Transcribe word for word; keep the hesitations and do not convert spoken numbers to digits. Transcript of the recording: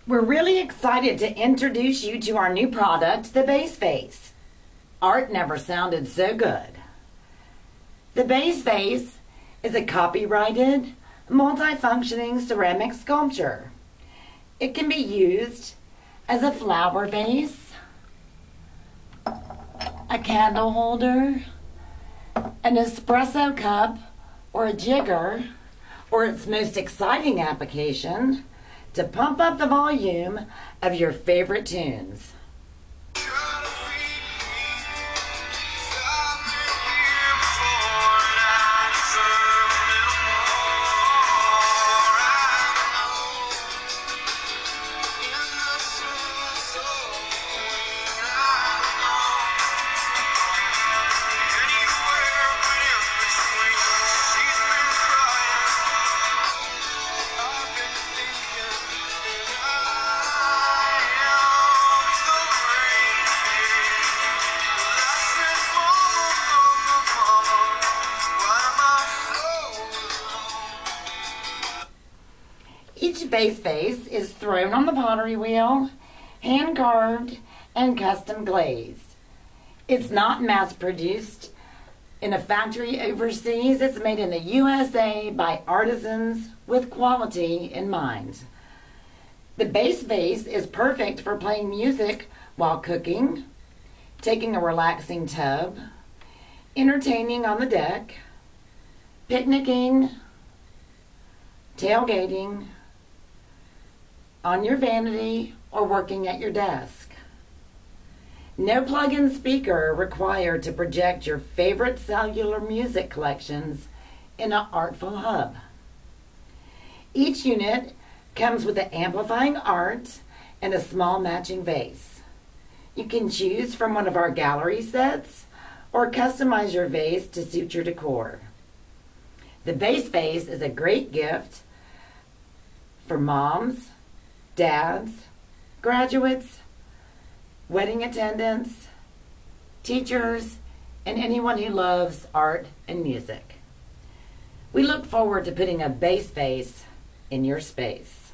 We're really excited to introduce you to our new product, the Bass Vase. Art never sounded so good. The Bass Vase is a copyrighted, multifunctioning ceramic sculpture. It can be used as a flower vase, a candle holder, an espresso cup, or a jigger, or its most exciting application, to pump up the volume of your favorite tunes. Each bass vase is thrown on the pottery wheel, hand-carved, and custom glazed. It's not mass-produced in a factory overseas. It's made in the U S A by artisans with quality in mind. The bass vase is perfect for playing music while cooking, taking a relaxing tub, entertaining on the deck, picnicking, tailgating, on your vanity, or working at your desk. No plug-in speaker required to project your favorite cellular music collections in an artful hub. Each unit comes with an amplifying art and a small matching vase. You can choose from one of our gallery sets or customize your vase to suit your decor. The Bass Vase is a great gift for moms, dads, graduates, wedding attendants, teachers, and anyone who loves art and music. We look forward to putting a bass vase in your space.